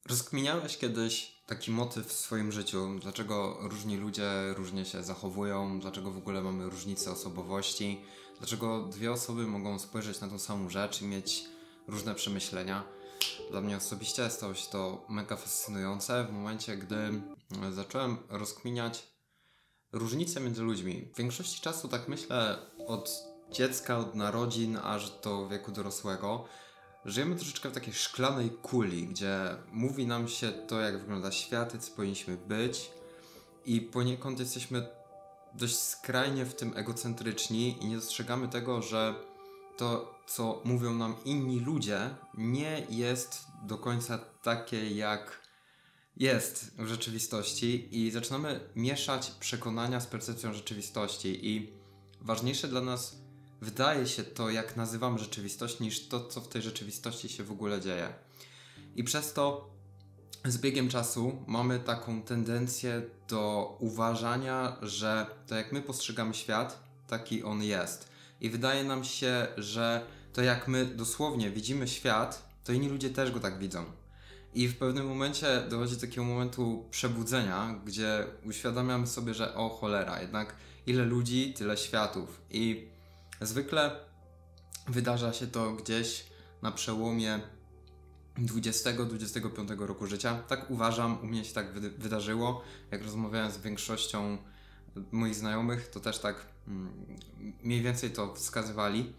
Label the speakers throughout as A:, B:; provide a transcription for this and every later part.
A: Rozkminiałeś kiedyś taki motyw w swoim życiu? Dlaczego różni ludzie różnie się zachowują? Dlaczego w ogóle mamy różnice osobowości? Dlaczego dwie osoby mogą spojrzeć na tą samą rzecz i mieć różne przemyślenia? Dla mnie osobiście stało się to mega fascynujące w momencie, gdy zacząłem rozkminiać różnice między ludźmi. W większości czasu tak myślę od dziecka, od narodzin aż do wieku dorosłego. Żyjemy troszeczkę w takiej szklanej kuli, gdzie mówi nam się to, jak wygląda świat, co powinniśmy być i poniekąd jesteśmy dość skrajnie w tym egocentryczni i nie dostrzegamy tego, że to, co mówią nam inni ludzie, nie jest do końca takie, jak jest w rzeczywistości i zaczynamy mieszać przekonania z percepcją rzeczywistości i ważniejsze dla nas wydaje się to, jak nazywamy rzeczywistość, niż to, co w tej rzeczywistości się w ogóle dzieje. I przez to z biegiem czasu mamy taką tendencję do uważania, że to jak my postrzegamy świat, taki on jest. I wydaje nam się, że to jak my dosłownie widzimy świat, to inni ludzie też go tak widzą. I w pewnym momencie dochodzi do takiego momentu przebudzenia, gdzie uświadamiamy sobie, że o cholera, jednak ile ludzi, tyle światów. I zwykle wydarza się to gdzieś na przełomie 20-25 roku życia. Tak uważam, u mnie się tak wydarzyło. Jak rozmawiałem z większością moich znajomych, to też tak mniej więcej to wskazywali.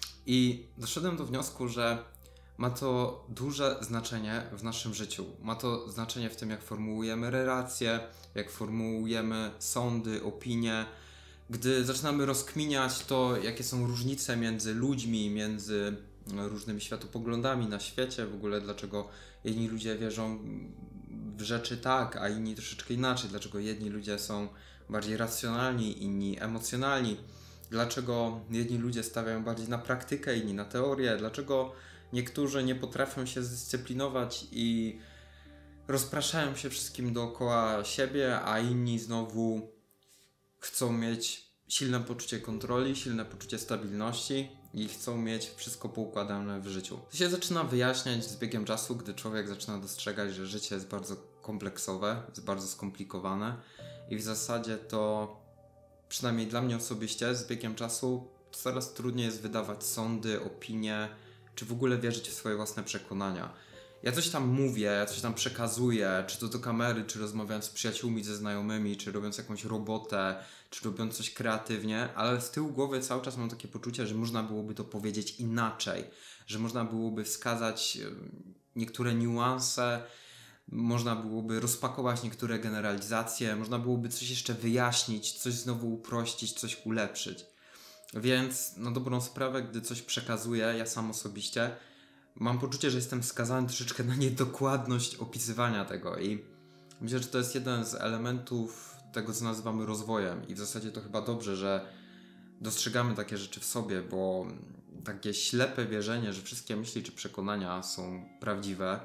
A: I doszedłem do wniosku, że ma to duże znaczenie w naszym życiu. Ma to znaczenie w tym, jak formułujemy relacje, jak formułujemy sądy, opinie. Gdy zaczynamy rozkminiać to, jakie są różnice między ludźmi, między różnymi światopoglądami na świecie, w ogóle dlaczego jedni ludzie wierzą w rzeczy tak, a inni troszeczkę inaczej, dlaczego jedni ludzie są bardziej racjonalni, inni emocjonalni, dlaczego jedni ludzie stawiają bardziej na praktykę, inni na teorię, dlaczego niektórzy nie potrafią się zdyscyplinować i rozpraszają się wszystkim dookoła siebie, a inni znowu chcą mieć silne poczucie kontroli, silne poczucie stabilności i chcą mieć wszystko poukładane w życiu. To się zaczyna wyjaśniać z biegiem czasu, gdy człowiek zaczyna dostrzegać, że życie jest bardzo kompleksowe, jest bardzo skomplikowane i w zasadzie to, przynajmniej dla mnie osobiście, z biegiem czasu coraz trudniej jest wydawać sądy, opinie, czy w ogóle wierzyć w swoje własne przekonania. Ja coś tam mówię, ja coś tam przekazuję, czy to do kamery, czy rozmawiając z przyjaciółmi, ze znajomymi, czy robiąc jakąś robotę, czy robiąc coś kreatywnie, ale z tyłu głowy cały czas mam takie poczucie, że można byłoby to powiedzieć inaczej, że można byłoby wskazać niektóre niuanse, można byłoby rozpakować niektóre generalizacje, można byłoby coś jeszcze wyjaśnić, coś znowu uprościć, coś ulepszyć. Więc na dobrą sprawę, gdy coś przekazuję, ja sam osobiście, mam poczucie, że jestem skazany troszeczkę na niedokładność opisywania tego i myślę, że to jest jeden z elementów tego, co nazywamy rozwojem i w zasadzie to chyba dobrze, że dostrzegamy takie rzeczy w sobie, bo takie ślepe wierzenie, że wszystkie myśli czy przekonania są prawdziwe,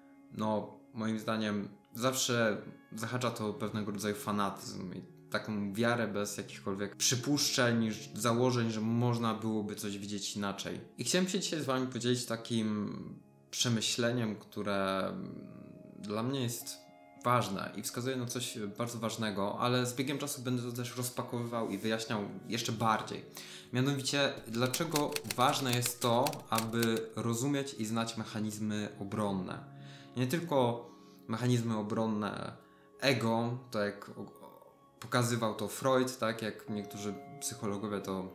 A: no moim zdaniem zawsze zahacza to pewnego rodzaju fanatyzm i taką wiarę bez jakichkolwiek przypuszczeń, założeń, że można byłoby coś widzieć inaczej. I chciałem się dzisiaj z wami podzielić takim przemyśleniem, które dla mnie jest ważne i wskazuje na coś bardzo ważnego, ale z biegiem czasu będę to też rozpakowywał i wyjaśniał jeszcze bardziej. Mianowicie, dlaczego ważne jest to, aby rozumieć i znać mechanizmy obronne. Nie tylko mechanizmy obronne ego, tak jak pokazywał to Freud, tak jak niektórzy psychologowie to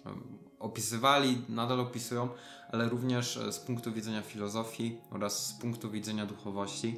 A: opisywali, nadal opisują, ale również z punktu widzenia filozofii oraz z punktu widzenia duchowości,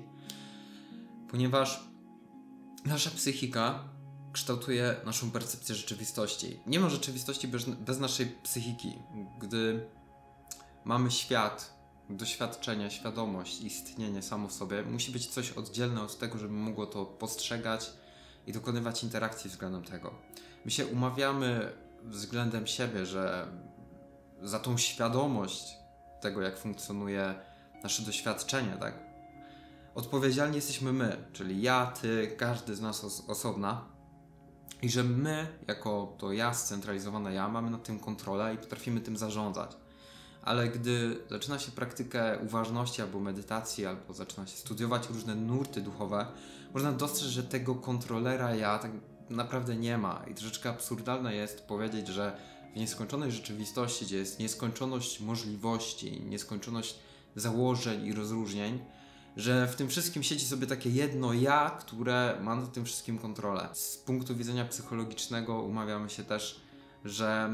A: ponieważ nasza psychika kształtuje naszą percepcję rzeczywistości. Nie ma rzeczywistości bez naszej psychiki. Gdy mamy świat, doświadczenie, świadomość, istnienie samo w sobie, musi być coś oddzielne od tego, żeby mogło to postrzegać i dokonywać interakcji względem tego. My się umawiamy względem siebie, że za tą świadomość tego, jak funkcjonuje nasze doświadczenie, tak? Odpowiedzialni jesteśmy my, czyli ja, ty, każdy z nas osobna i że my, jako to ja, scentralizowane ja, mamy nad tym kontrolę i potrafimy tym zarządzać. ale gdy zaczyna się praktykę uważności albo medytacji, albo zaczyna się studiować różne nurty duchowe, można dostrzec, że tego kontrolera ja tak naprawdę nie ma. I troszeczkę absurdalne jest powiedzieć, że w nieskończonej rzeczywistości, gdzie jest nieskończoność możliwości, nieskończoność założeń i rozróżnień, że w tym wszystkim siedzi sobie takie jedno ja, które ma nad tym wszystkim kontrolę. Z punktu widzenia psychologicznego umawiamy się też, że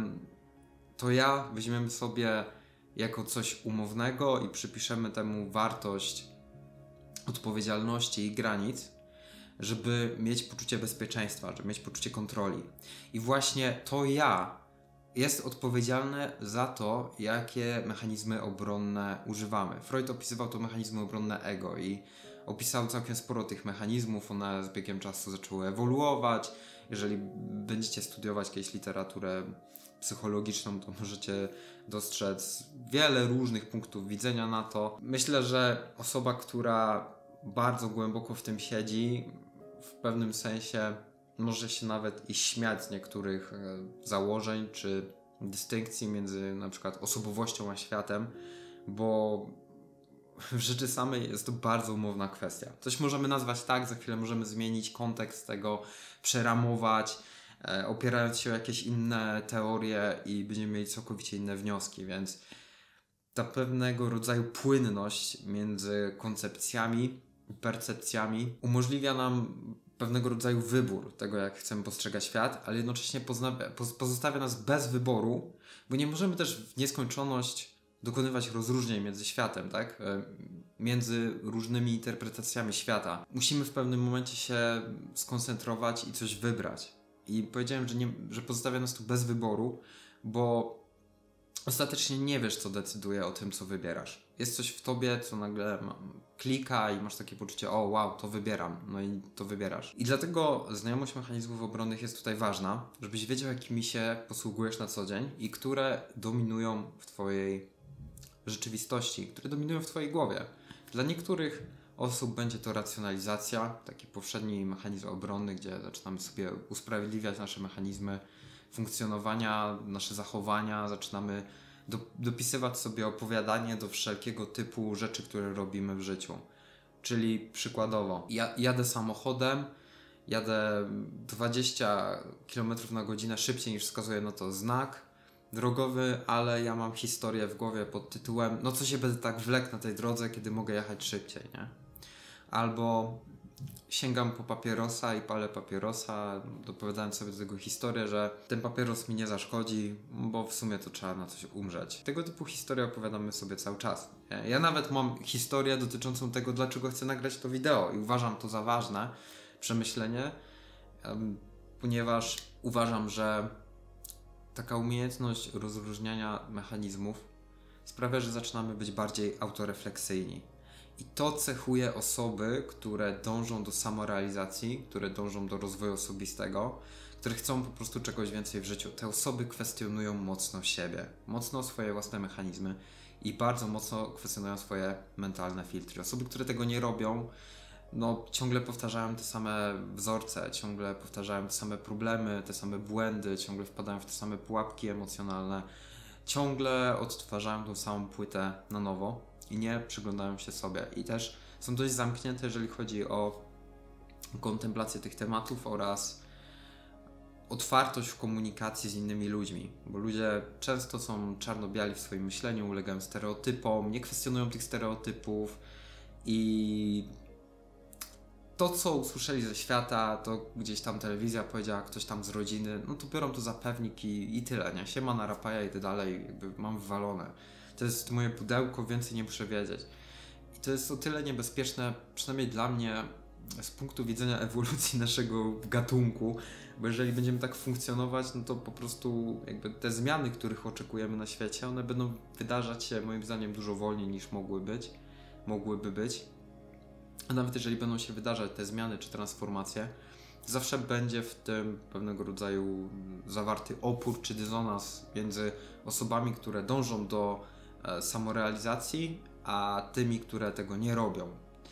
A: to ja weźmiemy sobie jako coś umownego i przypiszemy temu wartość odpowiedzialności i granic, żeby mieć poczucie bezpieczeństwa, żeby mieć poczucie kontroli. I właśnie to ja jest odpowiedzialne za to, jakie mechanizmy obronne używamy. Freud opisywał to mechanizmy obronne ego i opisał całkiem sporo tych mechanizmów. One z biegiem czasu zaczęły ewoluować. Jeżeli będziecie studiować jakąś literaturę psychologiczną, to możecie dostrzec wiele różnych punktów widzenia na to. Myślę, że osoba, która bardzo głęboko w tym siedzi, w pewnym sensie może się nawet i śmiać z niektórych założeń czy dystynkcji między na przykład osobowością a światem, bo w rzeczy samej jest to bardzo umowna kwestia. Coś możemy nazwać tak, za chwilę możemy zmienić kontekst tego, przeramować, opierając się o jakieś inne teorie i będziemy mieli całkowicie inne wnioski, więc ta pewnego rodzaju płynność między koncepcjami i percepcjami umożliwia nam pewnego rodzaju wybór tego, jak chcemy postrzegać świat, ale jednocześnie pozostawia nas bez wyboru, bo nie możemy też w nieskończoność dokonywać rozróżnień między światem, tak? Między różnymi interpretacjami świata. Musimy w pewnym momencie się skoncentrować i coś wybrać. I powiedziałem, że pozostawia nas tu bez wyboru, bo ostatecznie nie wiesz, co decyduje o tym, co wybierasz. Jest coś w tobie, co nagle klika i masz takie poczucie, o wow, to wybieram, no i to wybierasz. I dlatego znajomość mechanizmów obronnych jest tutaj ważna, żebyś wiedział, jakimi się posługujesz na co dzień i które dominują w twojej rzeczywistości, które dominują w twojej głowie. Dla niektórych osób będzie to racjonalizacja, taki powszedni mechanizm obronny, gdzie zaczynamy sobie usprawiedliwiać nasze mechanizmy funkcjonowania, nasze zachowania, zaczynamy dopisywać sobie opowiadanie do wszelkiego typu rzeczy, które robimy w życiu. Czyli przykładowo, jadę samochodem, jadę 20 km na godzinę szybciej niż wskazuje na to znak drogowy, ale ja mam historię w głowie pod tytułem no co się będę tak wlekł na tej drodze, kiedy mogę jechać szybciej, nie? Albo sięgam po papierosa i palę papierosa, dopowiadając sobie do tego historię, że ten papieros mi nie zaszkodzi, bo w sumie to trzeba na coś umrzeć. Tego typu historie opowiadamy sobie cały czas. Ja nawet mam historię dotyczącą tego, dlaczego chcę nagrać to wideo i uważam to za ważne przemyślenie, ponieważ uważam, że taka umiejętność rozróżniania mechanizmów sprawia, że zaczynamy być bardziej autorefleksyjni. I to cechuje osoby, które dążą do samorealizacji, które dążą do rozwoju osobistego, które chcą po prostu czegoś więcej w życiu. Te osoby kwestionują mocno siebie, mocno swoje własne mechanizmy i bardzo mocno kwestionują swoje mentalne filtry. Osoby, które tego nie robią, no ciągle powtarzają te same wzorce, ciągle powtarzają te same problemy, te same błędy, ciągle wpadają w te same pułapki emocjonalne, ciągle odtwarzają tą samą płytę na nowo i nie przyglądają się sobie. I też są dość zamknięte, jeżeli chodzi o kontemplację tych tematów oraz otwartość w komunikacji z innymi ludźmi, bo ludzie często są czarno-biali w swoim myśleniu, ulegają stereotypom, nie kwestionują tych stereotypów i to, co usłyszeli ze świata, to gdzieś tam telewizja powiedziała, ktoś tam z rodziny, no to biorą to za pewnik i tyle, nie? Siema na rapaja, idę dalej, jakby mam wywalone. To jest moje pudełko, więcej nie muszę wiedzieć. I to jest o tyle niebezpieczne, przynajmniej dla mnie, z punktu widzenia ewolucji naszego gatunku, bo jeżeli będziemy tak funkcjonować, no to po prostu jakby te zmiany, których oczekujemy na świecie, one będą wydarzać się moim zdaniem dużo wolniej niż mogłyby być. A nawet jeżeli będą się wydarzać te zmiany czy transformacje, zawsze będzie w tym pewnego rodzaju zawarty opór czy dysonans między osobami, które dążą do samorealizacji, a tymi, które tego nie robią.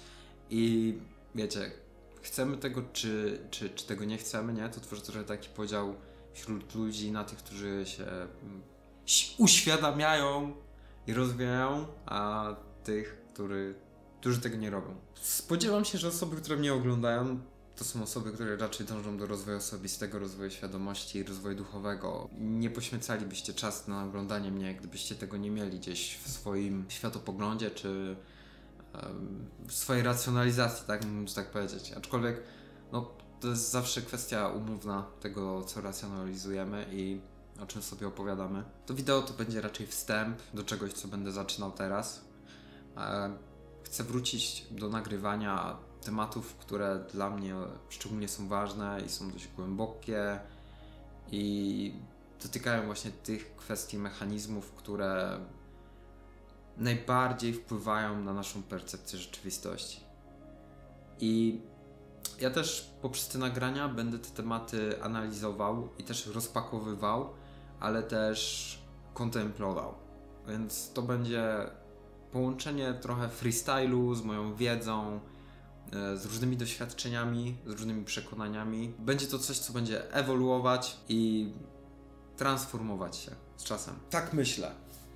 A: I wiecie, chcemy tego, czy tego nie chcemy, nie? To tworzy trochę taki podział wśród ludzi na tych, którzy się uświadamiają, i rozwijają, a tych, którzy tego nie robią. Spodziewam się, że osoby, które mnie oglądają, to są osoby, które raczej dążą do rozwoju osobistego, rozwoju świadomości, rozwoju duchowego. Nie poświęcalibyście czas na oglądanie mnie, gdybyście tego nie mieli gdzieś w swoim światopoglądzie, czy w swojej racjonalizacji, tak mówiąc tak powiedzieć. Aczkolwiek, no, to jest zawsze kwestia umowna tego, co racjonalizujemy i o czym sobie opowiadamy. To wideo to będzie raczej wstęp do czegoś, co będę zaczynał teraz. Chcę wrócić do nagrywania tematów, które dla mnie szczególnie są ważne i są dość głębokie i dotykają właśnie tych kwestii mechanizmów, które najbardziej wpływają na naszą percepcję rzeczywistości. I ja też poprzez te nagrania będę te tematy analizował i też rozpakowywał, ale też kontemplował. Więc to będzie połączenie trochę freestylu z moją wiedzą, z różnymi doświadczeniami, z różnymi przekonaniami. Będzie to coś, co będzie ewoluować i transformować się z czasem. Tak myślę.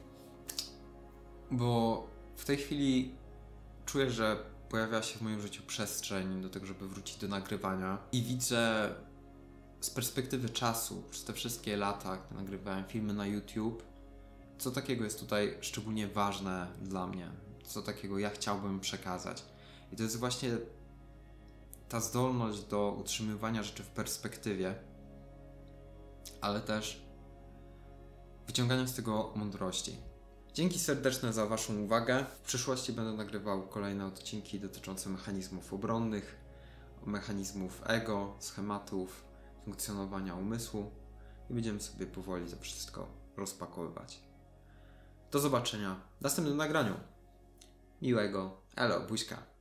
A: Bo w tej chwili czuję, że pojawia się w moim życiu przestrzeń do tego, żeby wrócić do nagrywania i widzę z perspektywy czasu, przez te wszystkie lata, gdy nagrywałem filmy na YouTube, co takiego jest tutaj szczególnie ważne dla mnie, co takiego ja chciałbym przekazać. I to jest właśnie ta zdolność do utrzymywania rzeczy w perspektywie, ale też wyciągania z tego mądrości. Dzięki serdeczne za Waszą uwagę. W przyszłości będę nagrywał kolejne odcinki dotyczące mechanizmów obronnych, mechanizmów ego, schematów, funkcjonowania umysłu i będziemy sobie powoli to wszystko rozpakowywać. Do zobaczenia w następnym nagraniu. Miłego. Elo, buźka.